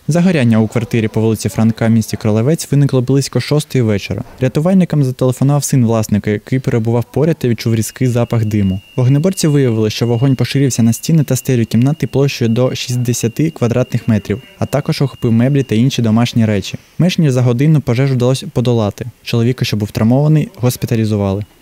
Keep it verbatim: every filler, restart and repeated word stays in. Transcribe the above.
Загоряння у квартирі по вулиці Франка в місті Кролевець виникло близько шостої вечора. Рятувальникам зателефонував син власника, який перебував поряд та відчув різкий запах диму. Вогнеборці виявили, що вогонь поширився на стіни та стелю кімнати площею до шістдесят квадратних метрів, а також охопив меблі та інші домашні речі. Менш ніж за годину пожежу вдалося подолати. Чоловіка, що був травмований, госпіталізували.